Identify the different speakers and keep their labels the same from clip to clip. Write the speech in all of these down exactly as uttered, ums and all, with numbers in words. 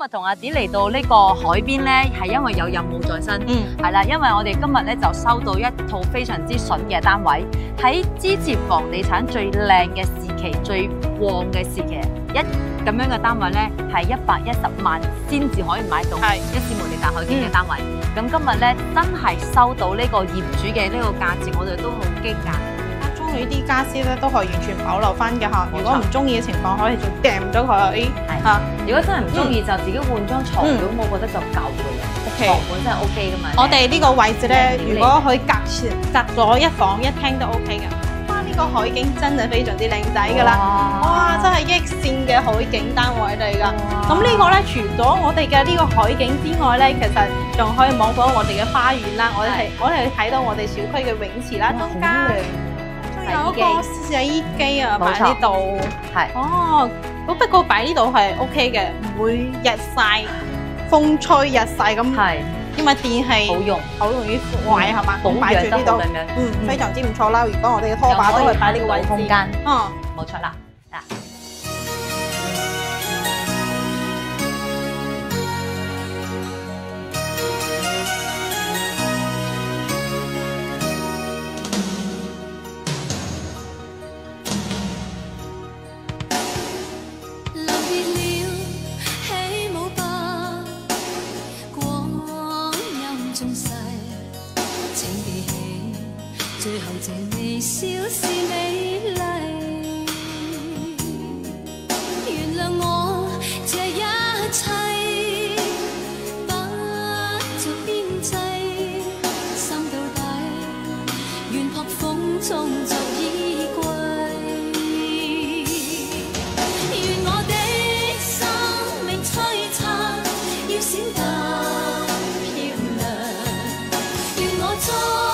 Speaker 1: 日同阿 Dee 嚟到呢個海邊咧，係因為有任務在身。嗯，係啦，因為我哋今日咧就收到一套非常之筍嘅單位，喺之前房地產最靚嘅時期、最旺嘅時期，一咁樣嘅單位咧係一百一十萬先至可以買到，係一試無敵大海景嘅單位。咁、嗯、今日咧真係收到呢個業主嘅呢個價錢，我哋都好驚訝。
Speaker 2: 呢啲家私咧都可以完全保留翻嘅嚇，如果唔中意嘅情況，可以就掟咗佢。係啊，
Speaker 1: 如果真係唔中意，就自己換張床，咁我覺得就夠嘅啦。床本身係 O K 噶嘛。我哋
Speaker 2: 呢個位置咧，如果佢隔隔咗一房一廳都 O K 嘅。哇！呢個海景真係非常之靚仔㗎啦，哇！真係益線嘅海景單位嚟㗎。咁呢個咧，除咗我哋嘅呢個海景之外咧，其實仲可以望到我哋嘅花園啦。我哋係我哋睇到我哋小區嘅泳池啦，中間。有一個洗衣機啊，擺呢度係哦，咁不過擺呢度係 O K 嘅，唔會日曬風吹日曬咁，係因為電器好用，好容易壞係嘛，咁擺住呢度，嗯，非常之唔錯啦。如果我哋嘅拖把都係擺呢個位置，空間，嗯，
Speaker 1: 冇錯啦。
Speaker 3: 最後這微笑是美麗，原諒我這一切不着邊際，心到底願撲風中作衣櫃，願我的生命璀璨，要閃得漂亮，願我做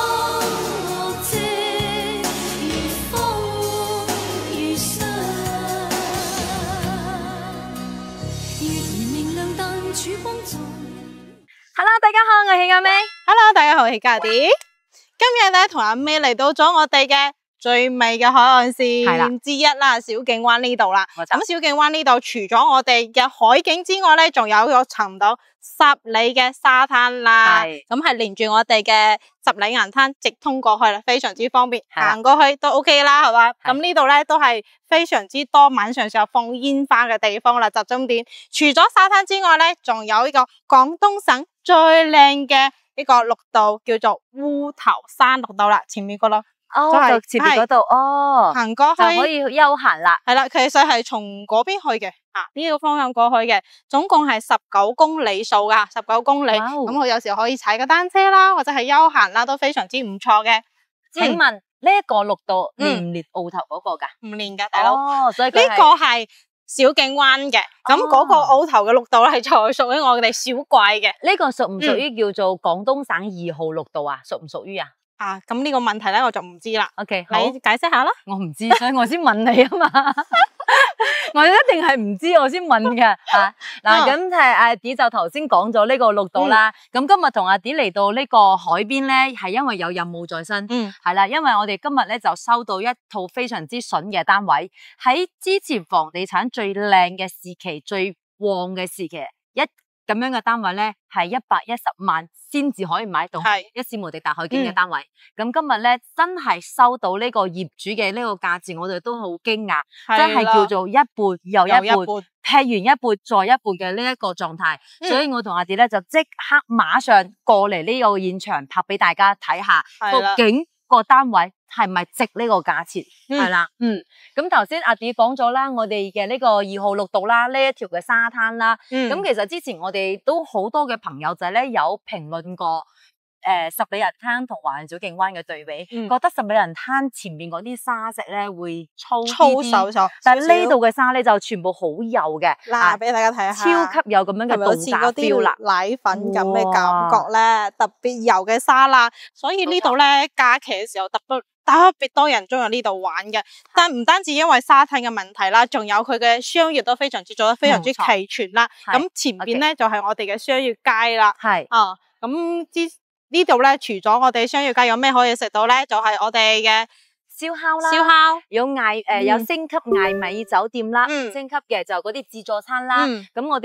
Speaker 1: Hello， 大家好，我係阿 May。
Speaker 2: Hello， 大家好，我係家啲。今日咧同阿 May 嚟到咗我哋嘅最美嘅海岸線之一啦，小徑灣呢度啦。咁小徑灣呢度除咗我哋嘅海景之外咧，仲有個差唔多十里嘅沙灘啦。咁係連住我哋嘅十里銀灘直通過去啦，非常之方便，行過去都 OK 啦，係嘛？咁呢度咧都係非常之多晚上時候放煙花嘅地方啦，集中點。除咗沙灘之外咧，仲有呢個廣東省最靚嘅呢個綠道，叫做烏頭山綠道啦，前面嗰度。
Speaker 1: 哦，就前面嗰度哦，
Speaker 2: 行過去
Speaker 1: 就可以休閒啦。
Speaker 2: 係啦，其實係從嗰邊去嘅，啊呢個方向過去嘅，總共係十九公里數噶，十九公里。咁我有時候可以踩個單車啦，或者係休閒啦，都非常之唔錯嘅。
Speaker 1: 請問呢一個綠道連唔連澳頭嗰個噶？
Speaker 2: 唔連噶，大佬。
Speaker 1: 哦，所以
Speaker 2: 呢個係小徑灣嘅，咁嗰個澳頭嘅綠道咧係才屬於我哋小貴嘅。
Speaker 1: 呢個屬唔屬於叫做廣東省二號綠道啊？屬唔屬於啊？
Speaker 2: 啊，咁呢個問題咧我就唔知啦。
Speaker 1: OK，
Speaker 2: 你解釋下啦。
Speaker 1: 我唔知，所以我先問你啊嘛。我一定係唔知，我先問嘅。啊，嗱，咁係阿 Dee 就頭先講咗呢個綠道啦。咁、嗯、今日同阿 Dee 嚟到呢個海邊咧，係因為有任務在身。嗯，係啦，因為我哋今日咧就收到一套非常之筍嘅單位，喺之前房地產最靚嘅時期、最旺嘅時期，一咁樣嘅單位咧係一百一十萬先至可以買到，係一試無敵大海景嘅單位。咁、嗯、今日咧真係收到呢個業主嘅呢個價錢，我哋都好驚訝，真係叫做一半又一半，劈完一半再一半嘅呢一個狀態。嗯、所以我同阿 Dee 咧就即刻馬上過嚟呢個現場拍俾大家睇下，究竟個單位係咪值呢個價錢？係啦，嗯，咁頭先阿 Dee 講咗啦，我哋嘅呢個二號綠道啦，呢一條嘅沙灘啦，咁、嗯、其實之前我哋都好多嘅朋友仔咧有評論過。誒、呃，十里銀灘同華人小徑灣嘅對比，嗯、覺得十里銀灘前面嗰啲沙石咧會粗
Speaker 2: 粗手手，
Speaker 1: 但係呢度嘅沙咧就全部好幼嘅。
Speaker 2: 嗱，俾大家睇下，
Speaker 1: 超級有咁樣嘅度假 feel 啦，
Speaker 2: 奶粉咁嘅感覺咧，特別油嘅沙啦。所以呢度咧假期嘅時候特別特別多人中意呢度玩嘅。但唔單止因為沙灘嘅問題啦，仲有佢嘅商業都非常之做得非常之齊全啦。咁前邊咧就係、是、我哋嘅商業街啦。係啊，咁之。呢度咧，除咗我哋商業街有咩可以食到咧？就係、是、我哋嘅
Speaker 1: 燒烤啦，
Speaker 2: 燒烤
Speaker 1: 有艾誒、呃嗯、有星級艾米酒店啦，嗯、星級嘅就嗰啲自助餐啦。咁、嗯、我哋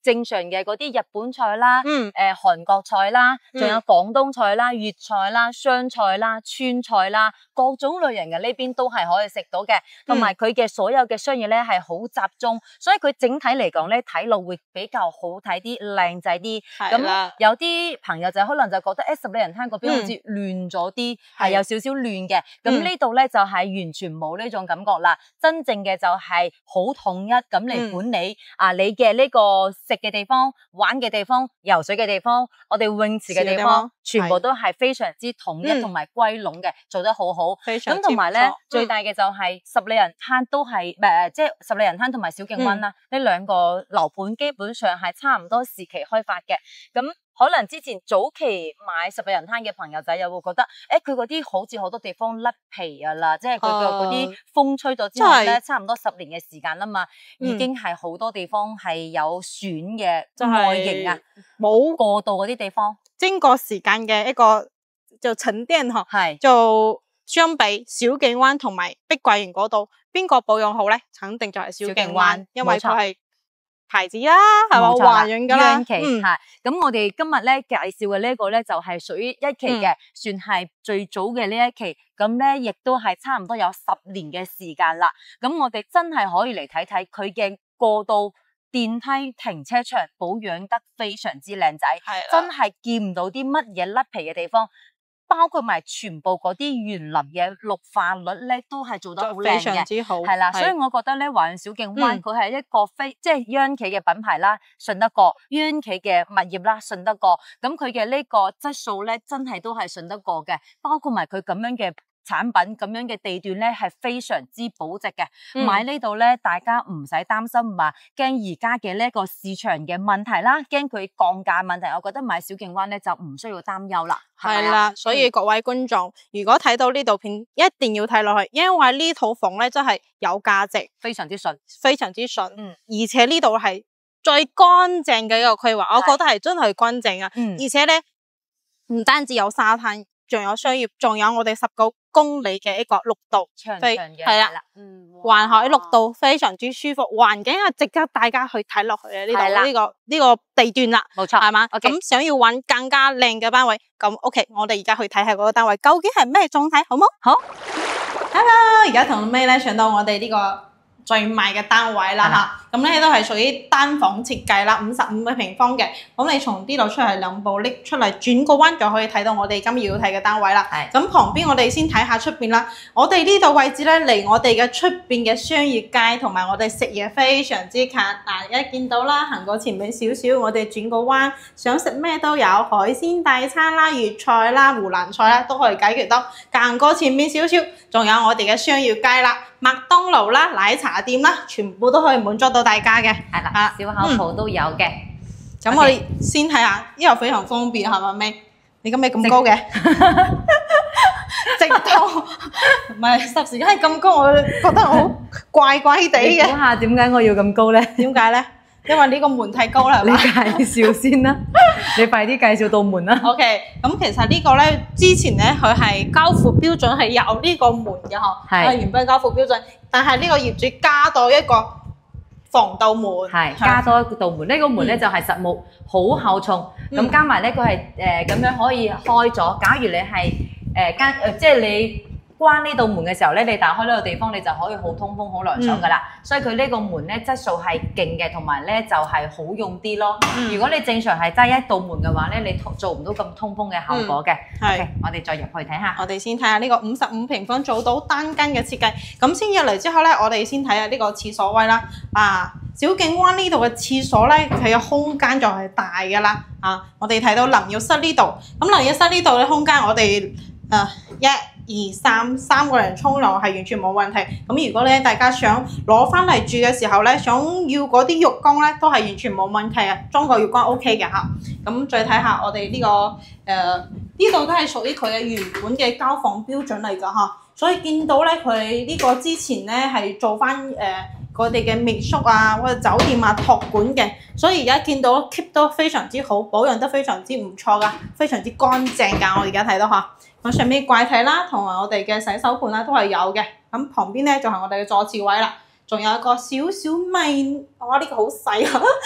Speaker 1: 正常嘅嗰啲日本菜啦，
Speaker 2: 嗯
Speaker 1: 誒韓國菜啦，
Speaker 2: 嗯
Speaker 1: 仲有廣東菜啦、粵菜啦、湘菜啦、川菜啦，各種類型嘅呢邊都係可以食到嘅，同埋佢嘅所有嘅商業咧係好集中，所以佢整體嚟講咧睇落會比較好睇啲、靚仔啲。
Speaker 2: 係啦
Speaker 1: 咁有啲朋友就可能就覺得誒十里人灘嗰邊好似亂咗啲，係、有少少亂嘅。咁
Speaker 2: 嗯
Speaker 1: 呢度咧就係完全冇呢種感覺啦，真正嘅就係好統一咁嚟管理、啊你嘅呢個食嘅地方、玩嘅地方、游水嘅地方、我哋泳池嘅地方，
Speaker 2: 地方
Speaker 1: 全部都係非常之統一
Speaker 2: 嗯
Speaker 1: 同埋歸攏嘅，做得好好。
Speaker 2: 非常之
Speaker 1: 咁同埋咧
Speaker 2: 唔錯，
Speaker 1: 最大嘅就係十里人灘都係誒，即係十里人灘同埋小徑灣啦，呢兩個樓盤基本上係差唔多時期開發嘅。咁可能之前早期買十里人灘嘅朋友仔又會覺得，誒佢嗰啲好似好多地方甩皮啊啦，即係佢嘅嗰啲風吹咗之後咧，
Speaker 2: 真係
Speaker 1: 差唔多十年嘅時間啦嘛，
Speaker 2: 嗯
Speaker 1: 已經係好多地方係有損嘅
Speaker 2: 就係
Speaker 1: 外形啊，
Speaker 2: 冇
Speaker 1: 過度嗰啲地方
Speaker 2: 經過時間嘅一個就沉澱嗬，
Speaker 1: 係
Speaker 2: 就相比小徑灣同埋碧桂園嗰度，邊個保養好咧？肯定就係小徑灣，因為佢係牌子啦，係嘛
Speaker 1: 冇錯啦
Speaker 2: 華潤噶啦，
Speaker 1: 央企
Speaker 2: 嗯
Speaker 1: 係。咁我哋今日咧介紹嘅呢一個咧就係屬於一期
Speaker 2: 嗯
Speaker 1: 嘅，算係最早嘅呢一期。咁咧亦都係差唔多有十年嘅時間啦。咁我哋真係可以嚟睇睇佢嘅過渡電梯停車場保養得非常之靚仔，
Speaker 2: 係
Speaker 1: 真係見唔到啲乜嘢甩皮嘅地方。包括埋全部嗰啲園林嘅綠化率咧，都係做得好靚
Speaker 2: 非常
Speaker 1: 嘅。
Speaker 2: 之好，
Speaker 1: 係啦，所以我覺得咧，華潤小徑灣
Speaker 2: 嗯
Speaker 1: 佢係一個非即係央企嘅品牌啦，信得過；央企嘅物業啦，信得過。咁佢嘅呢個質素咧，真係都係信得過嘅。包括埋佢咁樣嘅產品，咁樣嘅地段咧，係非常之保值嘅。
Speaker 2: 嗯
Speaker 1: 買呢度咧，大家唔使擔心話驚而家嘅呢一個市場嘅問題啦，驚佢降價問題。我覺得買小徑灣咧就唔需要擔憂啦。係咪啊
Speaker 2: 係啦，所以各位觀眾，如果睇到呢度片，一定要睇落去，因為呢套房咧真係有價值，
Speaker 1: 非常之順。
Speaker 2: 非常之順，
Speaker 1: 嗯
Speaker 2: 而且呢度係最乾淨嘅一個規劃，我覺得係真係乾淨啊！
Speaker 1: 嗯
Speaker 2: 而且咧唔單止有沙灘，仲有商業，仲有我哋十九公里嘅一個綠道，非
Speaker 1: 長長嘅
Speaker 2: 係啦，
Speaker 1: 嗯，
Speaker 2: 環海綠道非常之舒服，環境係值得大家去睇落去嘅呢
Speaker 1: 係啦
Speaker 2: 度呢個呢個地段啦。
Speaker 1: 冇錯，
Speaker 2: 係嘛？
Speaker 1: OK
Speaker 2: 咁想要揾更加靚嘅單位，咁 OK，我哋而家去睇下嗰個單位究竟係咩狀態，好冇？
Speaker 1: 好。
Speaker 2: Hello，而家同 May 咧上到我哋呢個最賣嘅單位啦吓，咁咧都係屬於單房設計啦，五十五個平方嘅。咁你從呢度出嚟兩步拎出嚟轉個彎就可以睇到我哋今日要睇嘅單位啦。
Speaker 1: 係
Speaker 2: 咁旁邊我哋先睇下出邊啦。我哋呢度位置咧離我哋嘅出邊嘅商業街同埋我哋食嘢非常之近。嗱，一見到啦，行過前面少少，我哋轉個彎，想食咩都有，海鮮大餐啦、粵菜啦、湖南菜啦都可以解決到。行過前面少少，仲有我哋嘅商業街啦。麥當勞啦、奶茶店啦，全部都可以滿足到大家嘅。
Speaker 1: 係啦
Speaker 2: 啊，
Speaker 1: 小烤鋪都有嘅。
Speaker 2: 咁我哋先睇下，呢個非常方便係咪咪？你今日咁高嘅，直到唔係霎時間係咁高，我覺得我好怪怪地
Speaker 1: 你估
Speaker 2: 嘅。
Speaker 1: 下點解我要咁高咧？
Speaker 2: 點解咧？因為呢個門太高啦，係
Speaker 1: 你
Speaker 2: 嘛
Speaker 1: 介紹先啦，你快啲介紹道門啦。
Speaker 2: ？OK，咁其實呢個咧，之前咧佢係交付標準係有呢個門嘅嗬，
Speaker 1: 係
Speaker 2: 係原本交付標準，但係呢個業主加到一個防盜門，
Speaker 1: 係加多一個道門，呢、個門咧就係實木，好厚重，咁、
Speaker 2: 嗯
Speaker 1: 加埋咧佢係誒咁樣可以開咗。假如你係誒間誒，即係你關呢道門嘅時候咧，你打開呢個地方，你就可以好通風、好涼爽噶啦。所以佢呢個門咧質素係勁嘅，同埋咧就係、好用啲咯。
Speaker 2: 嗯
Speaker 1: 如果你正常係齋一道門嘅話咧，你做唔到咁通風嘅效果嘅。
Speaker 2: 係
Speaker 1: OK，我哋再入去睇下。
Speaker 2: 我哋先睇下呢個五十五平方做到單間嘅設計，咁先入嚟之後咧，我哋先睇下呢個廁所位啦。啊，小徑灣呢度嘅廁所咧，佢嘅空間就係大㗎啦。啊，我哋睇到淋浴室呢度，咁淋浴室呢度嘅空間我哋誒一二三三個人沖涼係完全冇問題。咁如果咧大家想攞翻嚟住嘅時候咧，想要嗰啲浴缸咧，都係完全冇問題啊，裝個浴缸 O K 嘅嚇。咁再睇下我哋呢、個誒呢度都係屬於佢嘅原本嘅交房標準嚟㗎嚇。所以見到咧佢呢個之前咧係做翻誒我哋嘅民宿啊或者酒店啊託管嘅，所以而家見到 keep 得非常之好，保養得非常之唔錯㗎，非常之乾淨㗎。我而家睇到嚇。咁上面櫃體啦，同埋我哋嘅洗手盆啦，都係有嘅。咁旁邊咧就係、我哋嘅坐廁位啦，仲有一個少少微，哇！呢、個好細啊，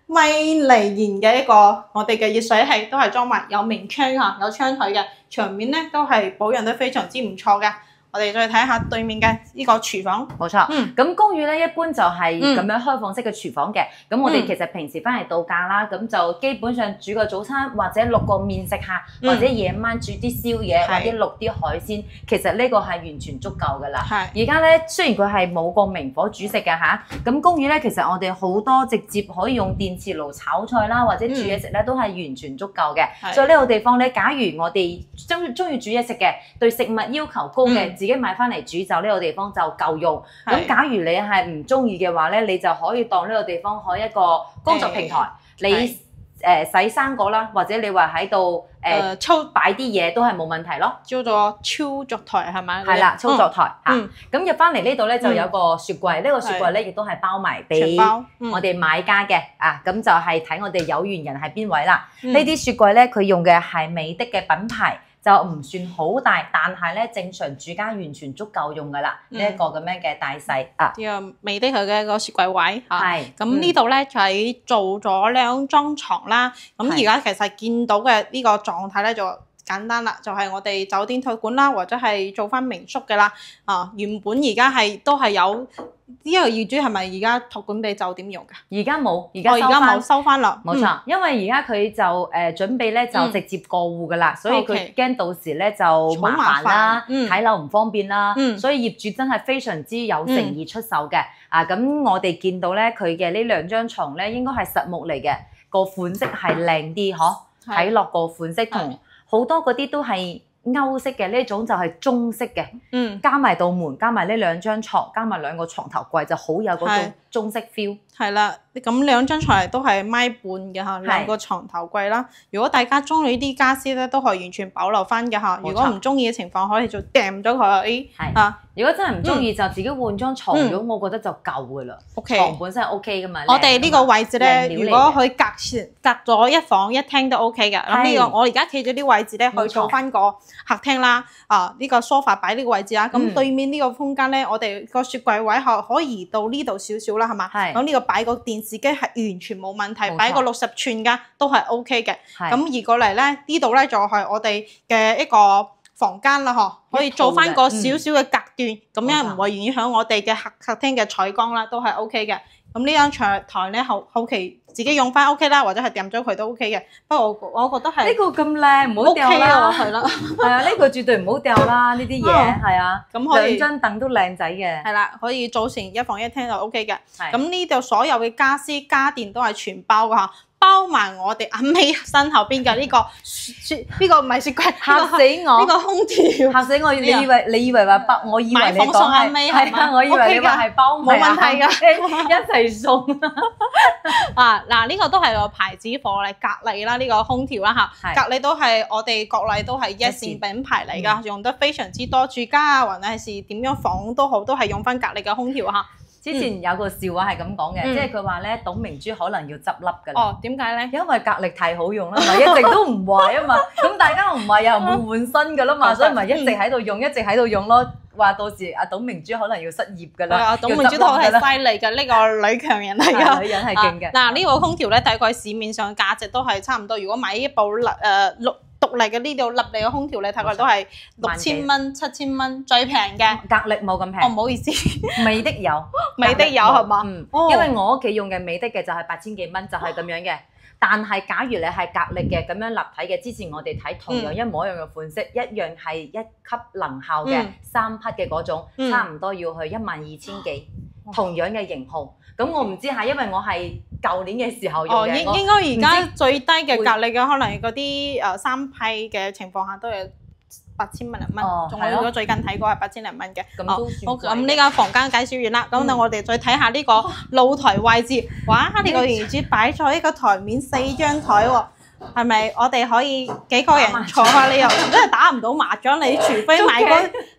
Speaker 2: 米尼延嘅一個我哋嘅熱水器，都係裝埋有明窗嚇，有窗台嘅，牆面咧都係保養得非常之唔錯嘅。我哋再睇下對面嘅呢個廚房，
Speaker 1: 冇錯。
Speaker 2: 嗯，
Speaker 1: 咁公寓咧一般就係咁樣開放式嘅廚房嘅。咁、我哋其實平時翻嚟度假啦，咁就基本上煮個早餐或者淥個麵食下，
Speaker 2: 嗯、
Speaker 1: 或者夜晚煮啲宵夜或者淥啲海鮮，其實呢個係完全足夠噶啦。
Speaker 2: 係。
Speaker 1: 而家咧雖然佢係冇個明火煮食嘅嚇，咁公寓咧其實我哋好多直接可以用電磁爐炒菜啦，或者煮嘢食咧都係完全足夠嘅。所以呢個地方咧，假如我哋中中意煮嘢食嘅，對食物要求高嘅，嗯、自己買翻嚟煮就呢個地方就夠用。咁假如你係唔中意嘅話咧，你就可以當呢個地方開一個工作平台，你誒、呃、洗生果啦，或者你話喺度誒操擺啲嘢都係冇問題咯。
Speaker 2: 叫做操作台係咪？
Speaker 1: 係啦，操作台嚇。
Speaker 2: 嗯。
Speaker 1: 咁入翻嚟呢度咧就有個雪櫃，呢、嗯、個雪櫃咧亦都係包埋俾我哋買家嘅、嗯、啊。咁就係睇我哋有緣人係邊位啦。呢、嗯、啲雪櫃咧佢用嘅係美的嘅品牌。就唔算好大，但係咧正常住家完全足夠用噶啦，呢、嗯、一個咁樣嘅大細啊。
Speaker 2: 呢個美的佢嘅一個雪櫃位嚇，
Speaker 1: 係
Speaker 2: 咁呢度咧就係做咗兩張床啦。咁而家其實見到嘅呢個狀態咧就簡單啦，就係、是、我哋酒店託管啦，或者係做翻民宿嘅啦。啊，原本而家係都係有。呢個業主係咪而家託管俾酒店用㗎？
Speaker 1: 而家冇，而家
Speaker 2: 而家冇收翻啦。
Speaker 1: 冇錯，嗯、因為而家佢就誒、呃、準備咧就直接過戶㗎啦、嗯，所以佢驚到時咧就麻煩啦，睇樓唔方便啦、嗯，所以業主真係非常之有誠意出售嘅、嗯。啊，咁我哋見到咧佢嘅呢兩張床咧應該係實木嚟嘅，個款式係靚啲，嗬，睇落個款式同好多嗰啲都係。歐式嘅呢種就係中式嘅，嗯，加埋道門，加埋呢兩張床，加埋兩個床頭櫃，就好有嗰種中式 feel。係啦，
Speaker 2: 咁兩張床都係米半嘅嚇，兩個床頭櫃啦。如果大家中意呢啲家私咧，都可以完全保留翻嘅嚇。如果唔中意嘅情況，可以就掟咗佢。係啊，
Speaker 1: 如果真係唔中意，就自己換張床褥、嗯，我覺得就夠嘅啦。
Speaker 2: OK，
Speaker 1: 床本身係 OK 嘅嘛。
Speaker 2: 我哋呢個位置咧，如果佢隔隔咗一房一廳都 OK 嘅。咁呢個我而家企咗啲位置咧，去做翻個客廳啦。啊，呢、這個 sofa 擺呢個位置啦。咁、嗯、對面呢個空間咧，我哋個雪櫃位可可以移到呢度少少啦，係嘛？係。咁呢個擺個電視機係完全冇問題，擺個六十寸㗎都係 OK 嘅。咁移過嚟咧，呢度咧就係、是、我哋嘅一個房間啦，嗬，可以做翻個少少嘅隔斷，咁、嗯、樣唔會影響我哋嘅客客廳嘅採光啦，都係 OK 嘅。咁呢張長台咧後後期自己用翻 OK 啦，或者係掟咗佢都 OK 嘅。不過我我覺得係呢、
Speaker 1: 這個咁靚，唔好掉啦，係啦，係啊，呢、這個絕對唔好掉啦，呢啲嘢係啊，咁可以兩張凳都靚仔嘅，係
Speaker 2: 啦，可以組成一房一廳就 OK 嘅。咁呢度所有嘅家私家電都係全包噶嚇。包埋我哋阿 May 身後邊嘅呢個雪，呢、這個唔係雪櫃，
Speaker 1: 嚇死我！
Speaker 2: 呢、這個空調
Speaker 1: 嚇死我！你以為你以為話包？我以為你講係係啊！我以為你話係包，冇問題㗎，一齊送
Speaker 2: 啊！嗱，呢個都係個牌子貨嚟，格力啦，呢、這個空調啦嚇，格力都係我哋國內都係一線品牌嚟㗎，用得非常之多，住家啊，或者係點樣房都好，都係用翻格力嘅空調嚇。
Speaker 1: 之前有個笑話係咁講嘅，即係佢話咧董明珠可能要執笠㗎啦。
Speaker 2: 哦，點解咧？
Speaker 1: 因為格力太好用啦，咪一直都唔壞啊嘛。咁大家唔壞又唔會換新㗎啦嘛，所以咪一直喺度用，一直喺度用咯。話到時阿董明珠可能要失業㗎啦。
Speaker 2: 啊，董明珠都係犀利嘅，呢個女強人嚟㗎。
Speaker 1: 女人係勁嘅。
Speaker 2: 嗱，呢個空調咧，大概市面上價值都係差唔多。如果買一部誒六獨立嘅呢度立嚟嘅空調咧，大概都係六千蚊、七千蚊最平嘅。
Speaker 1: 格力冇咁平。
Speaker 2: 哦，唔好意思，
Speaker 1: 美的有，
Speaker 2: 美的有係嘛？
Speaker 1: 嗯，因為我屋企用嘅美的嘅就係八千幾蚊，就係咁樣嘅。但係假如你係格力嘅咁樣立體嘅，之前我哋睇同樣一模一樣嘅款式，一樣係一級能效嘅三匹嘅嗰種，差唔多要去一萬二千幾，同樣嘅型號。咁我唔知係因為我係舊年嘅時候用嘅。
Speaker 2: 哦，應應該而家最低嘅格力嘅可能嗰啲誒三批嘅情況下都有八千蚊零蚊。哦，仲有如果最近睇過係八千零蚊嘅。咁都算貴。好，咁呢間房間介紹完啦，咁等我哋再睇下呢個露台位置。哇！呢個業主擺咗一個台面四張台喎，係咪我哋可以幾個人坐下？你又真係打唔到麻將，你除非買嗰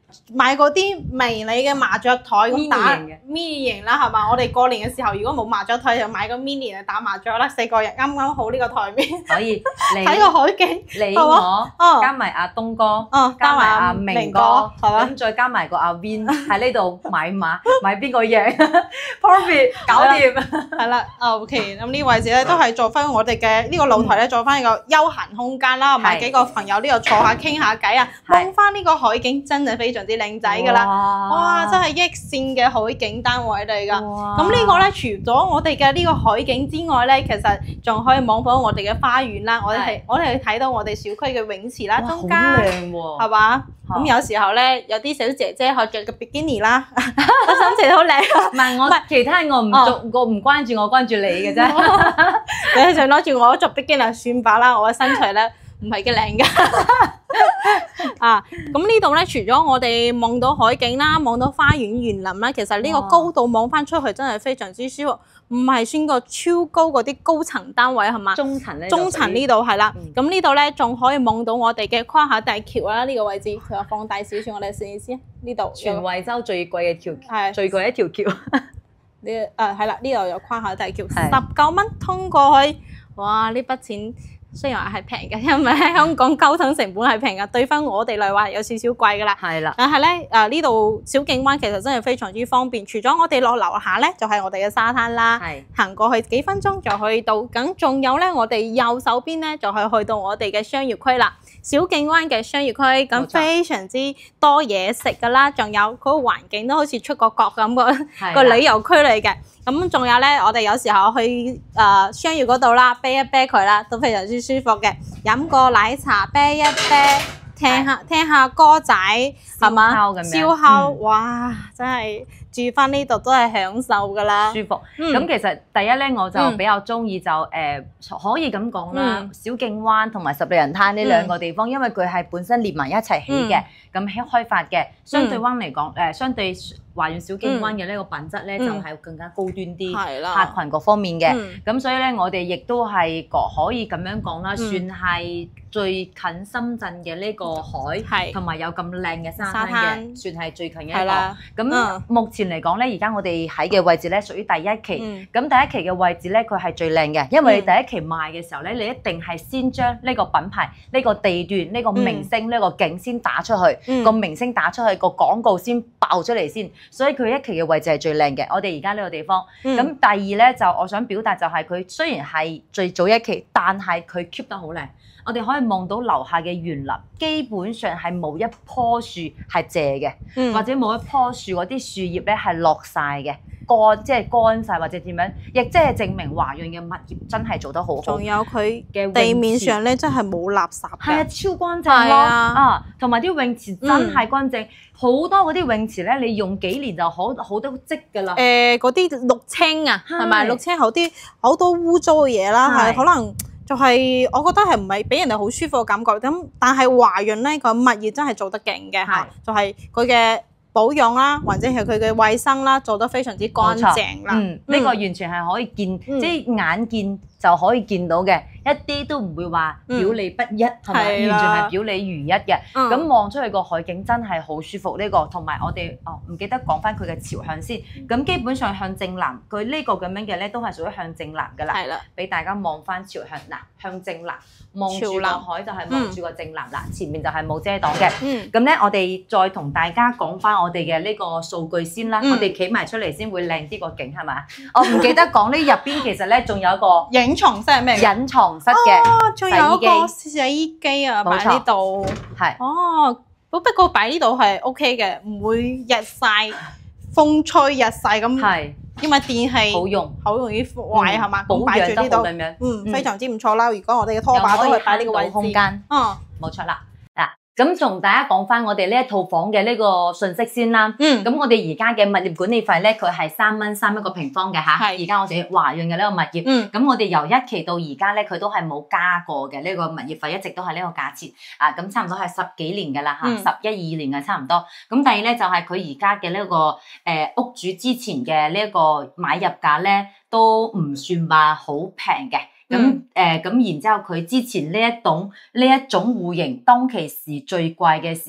Speaker 2: 買嗰啲迷你嘅麻雀台咁打
Speaker 1: mini 型嘅
Speaker 2: mini 型啦，係嘛？我哋過年嘅時候如果冇麻雀台，就買個 mini 嚟打麻雀啦，四個人啱啱好呢個台面，
Speaker 1: 可以你
Speaker 2: 睇個海景，
Speaker 1: 你
Speaker 2: 係嘛
Speaker 1: 我
Speaker 2: 哦
Speaker 1: 加埋阿東哥，
Speaker 2: 哦，
Speaker 1: 加埋阿
Speaker 2: 明
Speaker 1: 明哥，
Speaker 2: 係嘛？
Speaker 1: 咁再加埋個阿 Win 喺呢度買馬，買邊個贏 ？Profit 搞掂。
Speaker 2: 係啦，OK，咁呢位置咧都係做翻我哋嘅呢個露台咧，做翻一個休閒空間啦，埋幾個朋友呢度坐下傾下偈啊，望翻呢個海景真係非常之靚仔㗎啦。哇！真係益線嘅海景單位嚟㗎。咁呢個咧，除咗我哋嘅呢個海景之外咧，其實仲可以望到我哋嘅花園啦。我哋係我哋睇到我哋小區嘅泳池啦，中間
Speaker 1: 靚喎，
Speaker 2: 係嘛？咁有時候咧，有啲小姐姐可着個比基尼啦，個心情好靚。
Speaker 1: 唔係我其他人我唔做，我唔關注我關注你嘅啫。
Speaker 2: 你就攞住我着比基尼算吧啦，我嘅身材咧唔係幾靚㗎。啊，咁呢度咧，除咗我哋望到海景啦，望到花園園林啦，其實呢個高度望翻出去真係非常之舒服，唔係算個超高嗰啲高層單位係嘛？
Speaker 1: 中層咧，
Speaker 2: 中層呢度係啦，咁呢度咧仲可以望到我哋嘅跨海大橋啦，呢個位置佢話放大少少，我哋試一試呢度。
Speaker 1: 全惠州最貴嘅條
Speaker 2: 係
Speaker 1: 最貴一條橋。
Speaker 2: 呢誒係啦，呢度有跨海大橋，十九蚊通過去，哇！呢筆錢〜雖然話係平嘅，因為喺香港交通成本係平嘅，對翻我哋嚟話有少少貴㗎啦。
Speaker 1: 係啦，
Speaker 2: 但係咧誒呢度小徑灣其實真係非常之方便，除咗我哋落樓下咧，就係、是、我哋嘅沙灘啦，行過去幾分鐘就去到。咁仲有咧，我哋右手邊咧就係去到我哋嘅商業區啦。小徑灣嘅商業區咁非常之多嘢食㗎啦，仲有嗰個環境都好似出個國咁個個旅遊區嚟嘅。咁仲有咧，我哋有時候去誒、呃、商業嗰度啦，啤一啤佢啦，都非常之舒服嘅。飲個奶茶，啤一啤，聽下聽下歌仔，係嘛？燒烤，嗯、哇！真係住翻呢度都係享受㗎啦，
Speaker 1: 舒服。咁、嗯、其實第一咧，我就比較中意就誒、呃、可以咁講啦，嗯、小徑灣同埋十里人灘呢兩個地方，嗯、因為佢係本身連埋一齊起嘅，咁喺、嗯、開發嘅，相對灣嚟講誒，相對。華苑小徑灣嘅呢個品質咧，就係更加高端啲，客群各方面嘅。咁所以咧，我哋亦都係可以咁樣講啦，算係最近深圳嘅呢個海，同埋有咁靚嘅沙灘嘅，算係最近嘅一個。咁目前嚟講咧，而家我哋喺嘅位置咧，屬於第一期。咁第一期嘅位置咧，佢係最靚嘅，因為你第一期賣嘅時候咧，你一定係先將呢個品牌、呢個地段、呢個明星、呢個景先打出去，個明星打出去，個廣告先爆出嚟先。所以佢一期嘅位置係最靚嘅，我哋而家呢個地方。咁、嗯、第二咧就我想表達就係佢雖然係最早一期，但係佢 keep 得好靚。我哋可以望到樓下嘅園林，基本上係冇一棵樹係謝嘅，嗯、或者冇一棵樹嗰啲樹葉咧係落晒嘅。乾即係乾晒或者點樣，亦即係證明華潤嘅物業真係做得好好。仲有佢嘅地面上咧，真係冇垃圾。係啊，超乾淨咯啊！同埋啲泳池真係乾淨，好、嗯、多嗰啲泳池咧，你用幾年就好好多積㗎啦。誒、呃，嗰啲綠青啊，係咪綠青好啲好多污糟嘅嘢啦？係可能就係、是、我覺得係唔係俾人哋好舒服嘅感覺咁，但係華潤咧個物業真係做得勁嘅嚇，就係佢嘅。保養啦，或者係佢嘅衞生啦，做得非常之乾淨啦。嗯，呢、嗯、個完全係可以見，嗯、即係眼見就可以見到嘅，一啲都唔會話表裏不一，係咪、嗯？完全係表裏如一嘅。咁望、嗯、出去個海景真係好舒服。呢、這個同埋我哋哦，唔記得講翻佢嘅朝向先。咁基本上向正南，佢呢個咁樣嘅咧，都係屬於向正南㗎啦。係啦，俾大家望翻朝向嗱，向正南望住個海就係望住個正南嗱，嗯、前面就係冇遮擋嘅。嗯，咁咧我哋再同大家講翻我哋嘅呢個數據先啦。嗯、我哋企埋出嚟先會靚啲個景係嘛？我唔記得講呢入邊其實咧仲有一個隱藏室係咩？隱藏室嘅，仲有一個洗衣機啊，擺呢度係哦。不不過擺呢度係 O K 嘅，唔會日曬風吹日曬咁。係，因為電器好用，好容易壞係嘛？保養得好咁樣，嗯，非常之唔錯啦。如果我哋嘅拖把都係擺呢個位置，空間，嗯，冇錯啦。咁同大家講翻我哋呢一套房嘅呢個信息先啦。嗯。咁我哋而家嘅物業管理費咧，佢係三蚊三一個平方嘅嚇。係。而家我哋華潤嘅呢個物業。嗯。咁我哋由一期到而家咧，佢都係冇加過嘅呢個物業費，一直都係呢個價錢。啊，咁差唔多係十幾年㗎啦嚇，十一二年嘅差唔多。咁第二咧就係佢而家嘅呢個誒、呃、屋主之前嘅呢一個買入價咧，都唔算話好平嘅。咁誒咁然之後，佢之前呢一棟呢一種戶型當其時最貴嘅時候，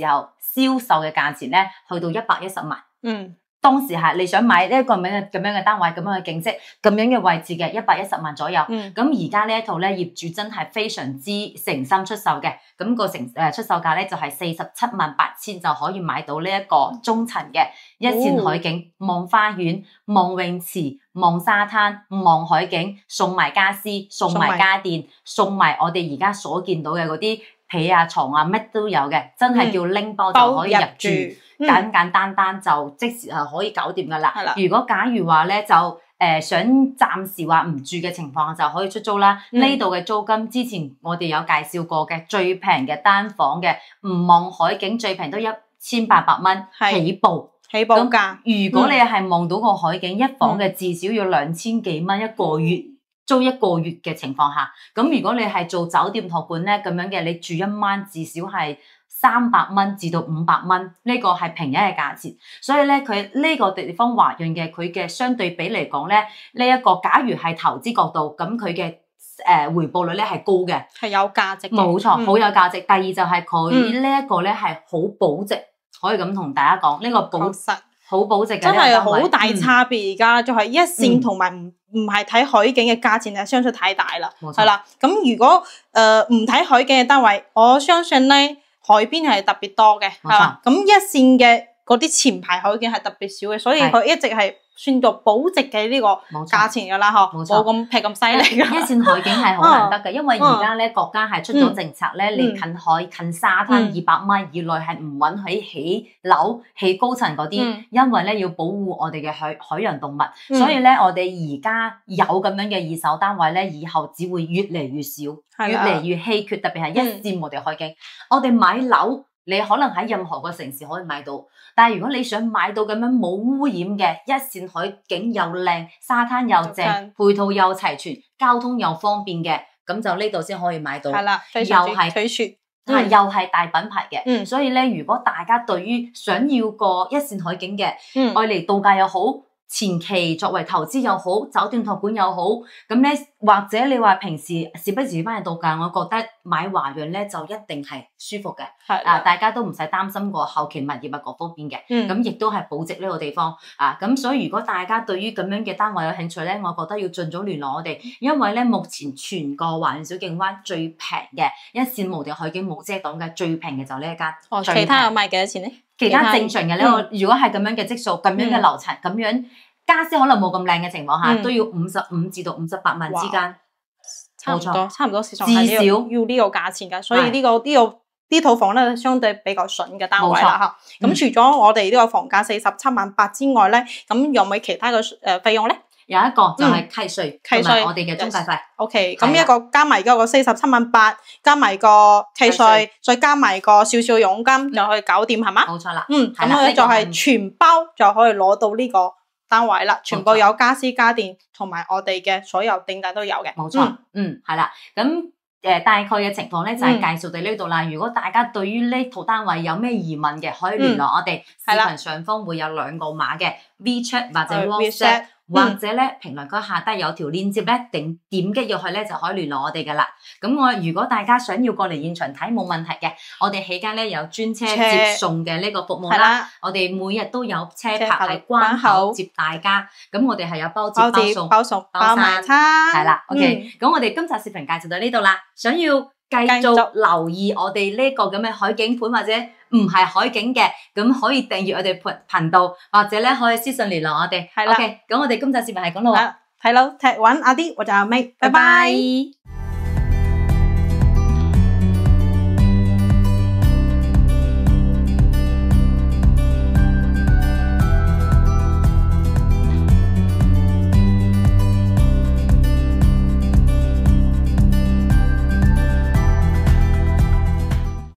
Speaker 1: 銷售嘅價錢咧，去到一百一十萬。
Speaker 2: 嗯。
Speaker 1: 當時係你想買呢一個咁樣嘅咁樣嘅單位，咁樣嘅景色，咁樣嘅位置嘅一百一十萬左右。
Speaker 2: 嗯。
Speaker 1: 咁而家呢一套咧，業主真係非常之誠心出售嘅。咁、個成誒出售價咧就係四十七萬八千就可以買到呢一個中層嘅一線海景，望、哦、花園、望泳池、望沙灘、望海景，送埋家私、送埋家電、送埋我哋而家所見到嘅嗰啲被啊、床啊，乜都有嘅，真係叫拎包就可以入住。嗯、簡簡單單就即時係可以搞掂噶啦。如果假如話咧就誒、呃、想暫時話唔住嘅情況就可以出租啦。呢度嘅租金之前我哋有介紹過嘅，最平嘅單房嘅唔望海景最平都一千八百蚊起步，
Speaker 2: 起步價。
Speaker 1: 如果你係望到個海景，嗯、一房嘅至少要兩千幾蚊一個月。租一個月嘅情況下，咁如果你係做酒店託管咧咁樣嘅，你住一晚至少係三百蚊至到五百蚊，呢、這個係平日嘅價錢。所以咧，佢呢個地方華潤嘅佢嘅相對比嚟講咧，呢、這、一個假如係投資角度，咁佢嘅誒回報率咧係高嘅，
Speaker 2: 係有價值。冇
Speaker 1: 錯，好、嗯、有價值。第二就係佢呢一個咧係好保值，可以咁同大家講，呢、這個保值好保值嘅，
Speaker 2: 真係好大差別。而家就係一線同埋唔唔係睇海景嘅價錢係相差太大啦，係啦。咁如果誒唔睇海景嘅單位，我相信咧海邊係特別多嘅，係嘛。咁一線嘅嗰啲前排海景係特別少嘅，所以佢一直係算做保值嘅呢個價錢噶啦，嗬，冇咁劈咁犀利嘅。
Speaker 1: 一線海景係好難得嘅，因為而家咧國家係出咗政策咧，你近海近沙灘二百米以內係唔允許起樓起高層嗰啲，因為咧要保護我哋嘅海海洋動物，所以咧我哋而家有咁樣嘅二手單位咧，以後只會越嚟越少，越嚟越稀缺，特別係一線無敵海景。我哋買樓，你可能喺任何個城市可以買到，但係如果你想買到咁樣冇污染嘅一線海景又靚，沙灘又正，配套又齊全，交通又方便嘅，咁就呢度先可以買到。係啦，又係
Speaker 2: 取説，
Speaker 1: 係又係大品牌嘅。嗯，所以咧，如果大家對於想要個一線海景嘅，嗯，愛嚟度假又好，前期作為投資又好，酒店託管又好，咁咧或者你話平時時不時翻去度假，我覺得買華潤咧就一定係舒服嘅，係啊，大家都唔使擔心個後期物業啊各方面嘅，咁亦都係保值呢個地方啊，咁所以如果大家對於咁樣嘅單位有興趣咧，我覺得要盡早聯絡我哋，因為咧目前全個華潤小徑灣最平嘅一線無敵海景冇遮擋嘅最平嘅就呢一間，
Speaker 2: 哦，其他有賣幾多錢咧？
Speaker 1: 其他正常嘅呢個，如果係咁樣嘅積數，咁樣嘅樓層，咁樣家私可能冇咁靚嘅情況下，都要五十五至到五十八萬之間，
Speaker 2: 差唔多，差唔多市場至少要呢個價錢㗎。所以呢個呢個呢套房咧，相對比較筍嘅單位啦嚇。咁除咗我哋呢個房價四十七萬八之外咧，咁有冇其他嘅誒費用咧？
Speaker 1: 有一個就係契稅，契稅我哋嘅中介費。
Speaker 2: O K， 咁一個加埋嗰個四十七萬八，加埋個契稅，再加埋個少少佣金，就可以搞掂係嘛？
Speaker 1: 冇錯啦。
Speaker 2: 嗯，咁咧就係全包就可以攞到呢個單位啦，全部有家私家電同埋我哋嘅所有訂單都有嘅。
Speaker 1: 冇錯，嗯，係啦，咁。誒大概嘅情況咧就係介紹到呢度啦。如果大家對於呢套單位有咩疑問嘅，可以聯絡我哋。視頻上方會有兩個碼嘅 WeChat 或者 WhatsApp，或者咧評論區下低有條鏈接咧，定點擊入去咧就可以聯絡我哋噶啦。咁我如果大家想要過嚟現場睇冇問題嘅，我哋起間咧有專車接送嘅呢個服務啦。我哋每日都有車泊喺關口接大家。咁我哋係有包接包送
Speaker 2: 包送包埋餐。
Speaker 1: 係啦 ，OK。咁我哋今集視頻介紹到呢度啦。想要繼續留意我哋呢個咁嘅海景盤或者唔係海景嘅，咁可以訂閱我哋頻頻道，或者咧可以私信聯絡我哋。係啦，OK，咁我哋今集視頻係咁咯。
Speaker 2: 睇樓踢穩阿啲，我就阿 May，拜拜。